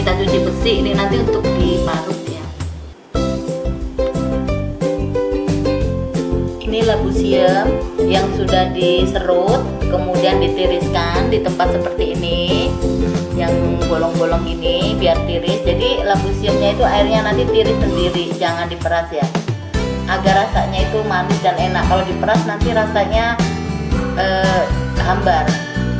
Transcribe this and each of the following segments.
kita cuci bersih. Ini nanti untuk diparut ya. Ini labu siam yang sudah diserut, kemudian ditiriskan di tempat seperti ini, yang bolong-bolong ini biar tiris. Jadi labu siamnya itu airnya nanti tiris sendiri, jangan diperas ya, agar rasanya itu manis dan enak. Kalau diperas nanti rasanya hambar.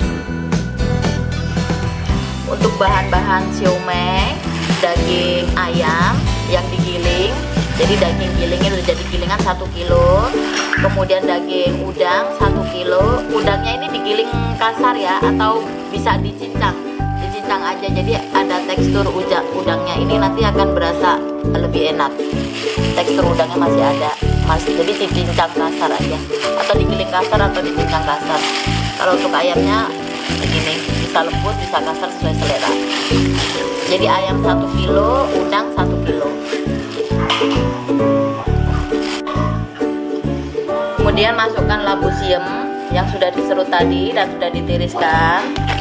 Untuk bahan-bahan siomay, daging ayam yang digiling. Jadi daging gilingnya udah jadi gilingan 1 kilo. Kemudian daging udang 1 kilo. Udangnya ini digiling kasar ya, atau bisa dicincang aja. Jadi ada tekstur udangnya ini nanti akan berasa lebih enak. Tekstur udangnya masih ada, jadi dicincang kasar aja, atau digiling kasar atau dicincang kasar. Kalau untuk ayamnya begini, bisa lembut bisa kasar sesuai selera. Jadi ayam 1 kilo, udang 1 kilo. Kemudian masukkan labu siam yang sudah diserut tadi dan sudah ditiriskan.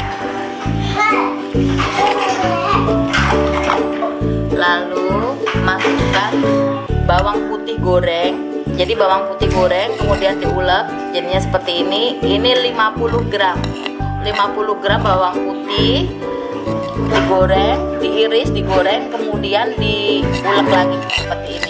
Lalu masukkan bawang putih goreng. Jadi bawang putih goreng kemudian diulek jadinya seperti ini. Ini 50 gram. 50 gram bawang putih digoreng, diiris, digoreng, kemudian diulek lagi seperti ini.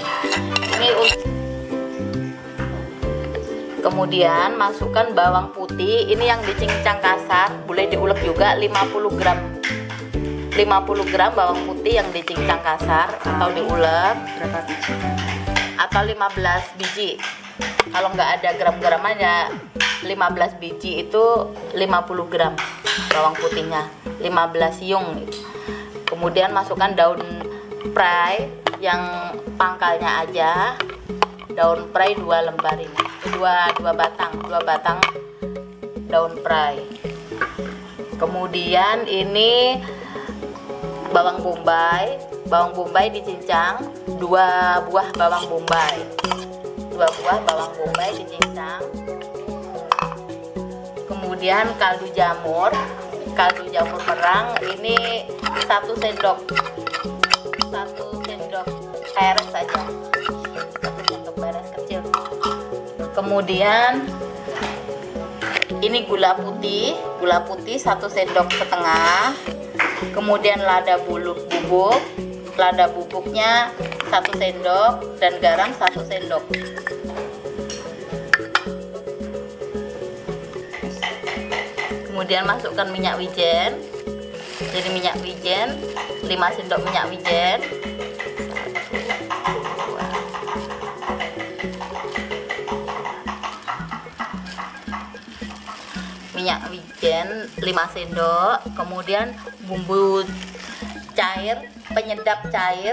Kemudian masukkan bawang putih, ini yang dicincang kasar, boleh diulek juga. 50 gram bawang putih yang dicincang kasar atau diulek. Berapa biji? Atau 15 biji. Kalau nggak ada gram-gramannya, 15 biji itu 50 gram bawang putihnya, 15 siung. Kemudian masukkan daun prei yang pangkalnya aja, daun prei 2 lembar ini, 2 batang daun prei. Kemudian ini bawang bombay dicincang, 2 buah bawang bombay dicincang. Kemudian kaldu jamur merang, ini 1 sendok peres saja, 1 sendok peres kecil. Kemudian ini gula putih 1 sendok setengah. Kemudian lada bubuknya 1 sendok dan garam 1 sendok. Kemudian masukkan minyak wijen. Jadi minyak wijen 5 sendok minyak wijen. Minyak wijen 5 sendok. Kemudian bumbu cair, penyedap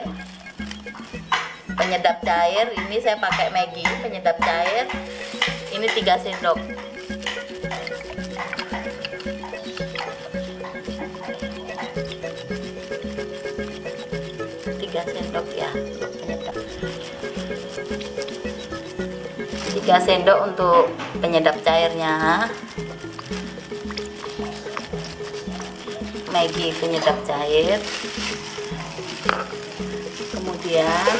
cair ini saya pakai Maggi penyedap cair, ini 3 sendok. Ya, penyedap 3 sendok untuk penyedap cairnya. Maggi penyedap cair. Kemudian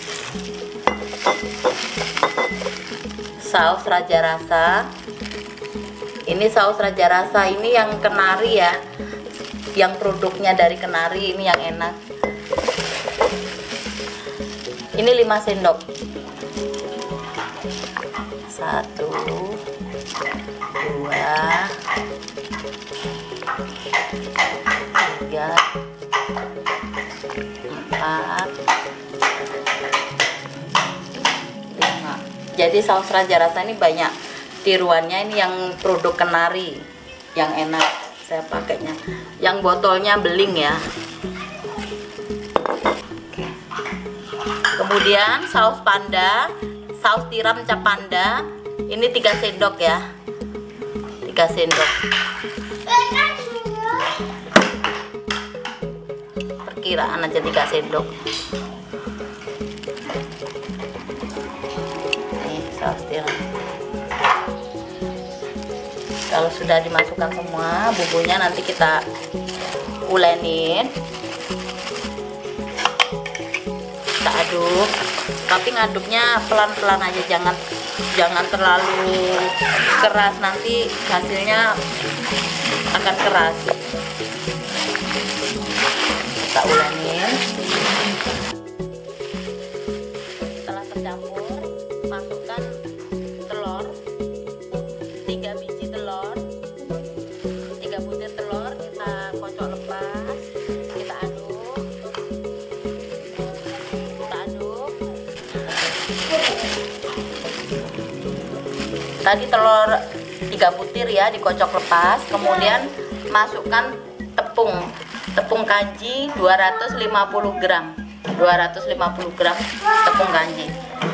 saus raja rasa. Ini saus raja rasa ini yang kenari ya, yang produknya dari kenari, ini yang enak. Ini 5 sendok. 1 2 3 4 5. Jadi saus raja rasa ini banyak tiruannya, ini yang produk kenari yang enak saya pakainya. Yang botolnya beling ya. Kemudian saus panda, saus tiram cap panda, ini 3 sendok ya, 3 sendok. Perkiraan aja 3 sendok. Ini saus tiram. Kalau sudah dimasukkan semua bumbunya, nanti kita ulenin. aduk, tapi ngaduknya pelan-pelan aja, jangan terlalu keras, nanti hasilnya akan keras. Kita ulangin. Setelah tercampur, masukkan telur, 3 biji telur, 3 butir telur, kita kocok lepas, kita aduk. Tadi telur 3 butir ya, dikocok lepas, kemudian masukkan tepung kanji 250 gram tepung kanji,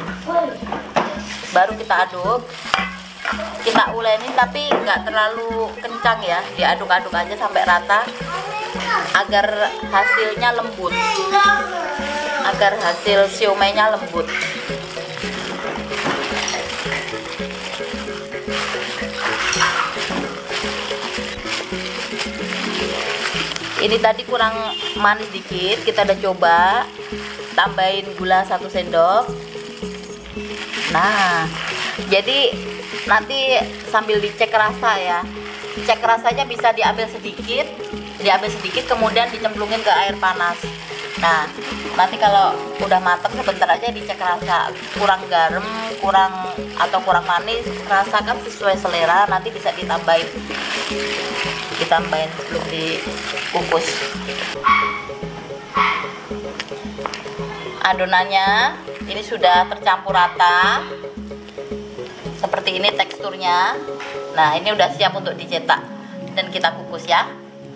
baru kita aduk, kita uleni tapi nggak terlalu kencang ya, diaduk-aduk aja sampai rata agar hasilnya lembut, agar hasil siomainya lembut. Ini tadi kurang manis dikit, kita udah coba, tambahin gula 1 sendok. Nah, jadi nanti sambil dicek rasa ya, cek rasanya bisa diambil sedikit, kemudian dicemplungin ke air panas. Nah, nanti kalau udah matang sebentar aja dicek rasa, kurang garam, kurang manis, rasakan sesuai selera, nanti bisa ditambahin sebelum dikukus. Adonannya ini sudah tercampur rata, seperti ini teksturnya. Nah, ini udah siap untuk dicetak dan kita kukus ya.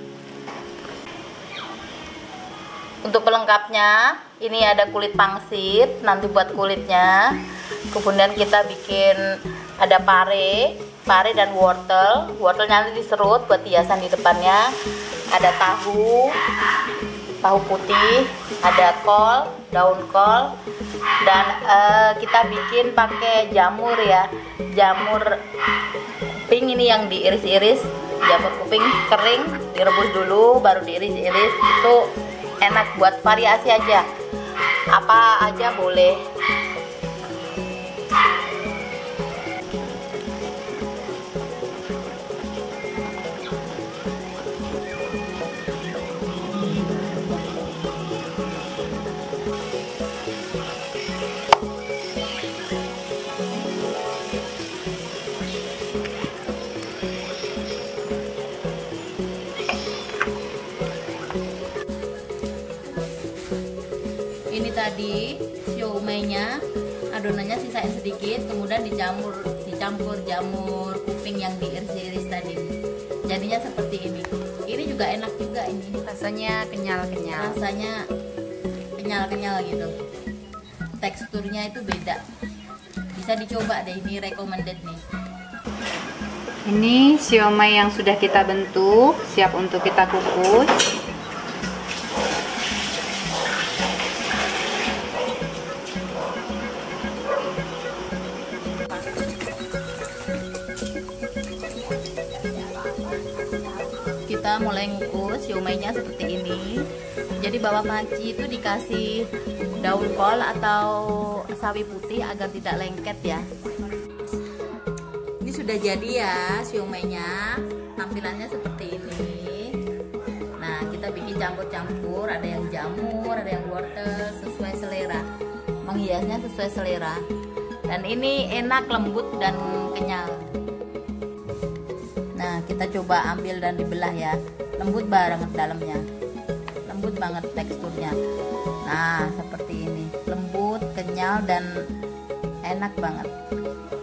Untuk pelengkapnya, ini ada kulit pangsit, nanti buat kulitnya. Kemudian kita bikin ada pare dan wortelnya nanti diserut buat hiasan di depannya. Ada tahu putih, ada kol, daun kol, dan kita bikin pakai jamur ya, jamur kuping ini yang diiris-iris, jamur kuping kering, direbus dulu baru diiris-iris. Itu enak buat variasi aja, apa aja boleh. Ini tadi siomainya, adonannya sisain sedikit, kemudian dicampur jamur kuping yang diiris-iris tadi. Jadinya seperti ini. Ini juga enak juga ini. Rasanya kenyal-kenyal. Rasanya kenyal-kenyal gitu. Teksturnya itu beda. Bisa dicoba deh, ini recommended nih. Ini siomay yang sudah kita bentuk, siap untuk kita kukus. Kita mulai ngukus siomainya seperti ini. Jadi bawah panci itu dikasih daun kol atau sawi putih agar tidak lengket ya. Ini sudah jadi ya siomainya, tampilannya seperti ini. Nah, kita bikin campur-campur, ada yang jamur, ada yang wortel, sesuai selera, menghiasnya sesuai selera. Dan ini enak, lembut dan kenyal. Nah, kita coba ambil dan dibelah ya, lembut banget dalamnya, lembut banget teksturnya. Nah, seperti ini, lembut, kenyal, dan enak banget.